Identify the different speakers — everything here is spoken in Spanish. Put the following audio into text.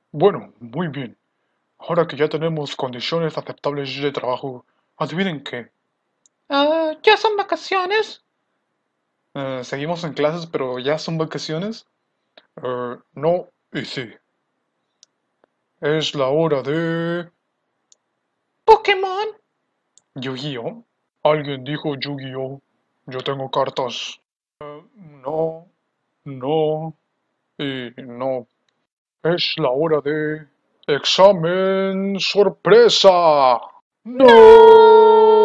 Speaker 1: Bueno, muy bien. Ahora que ya tenemos condiciones aceptables de trabajo, adivinen qué. ¿Ya son vacaciones? Seguimos en clases, pero ya son vacaciones. No y sí. Es la hora de... Pokémon. Yu-Gi-Oh. Alguien dijo Yu-Gi-Oh. Yo tengo cartas. No, no y no. Es la hora de... ¡Examen sorpresa! ¡No!